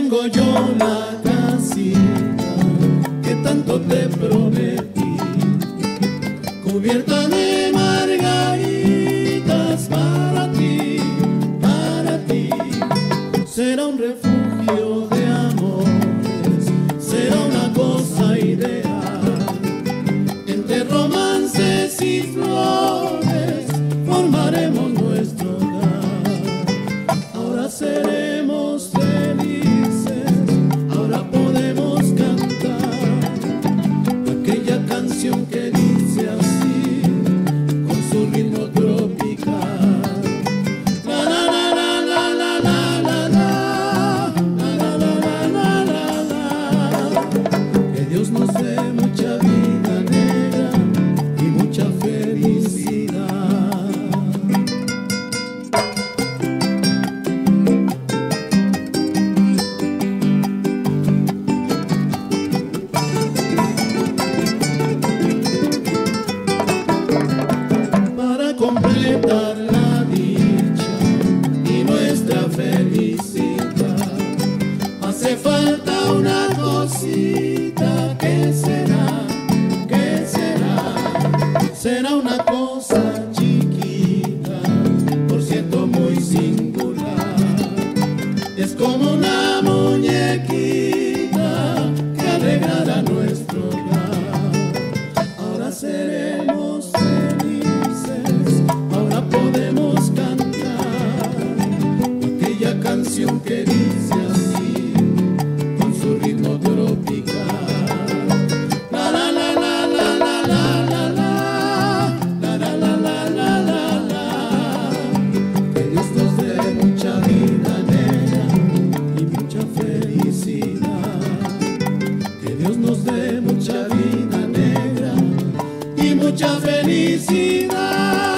tengo yo la casita que tanto te prometí, cubierta de margaritas para ti, para ti. Será un refugio de amores, será una cosa ideal. Entre romances y flores formaremos nuestro hogar. Ahora seremos felices, ahora podemos cantar aquella canción que dice así, con su ritmo tropical. La la la la la la la la la, la la la la la la. Que Dios nos dé mucha vida negra y mucha felicidad. Para completar la dicha y nuestra felicidad hace falta una cosita. ¿Qué será? ¿Qué será? Será una cosa chiquita, por cierto muy singular. Es como una muñequita que alegrará nuestro hogar. Ahora seremos felices, ahora podemos cantar aquella canción que dice así, con su ritmo tropical. La la la la la la la la la, la la la la la la la. Que Dios nos dé mucha vida negra y mucha felicidad. Que Dios nos dé mucha vida negra y mucha felicidad.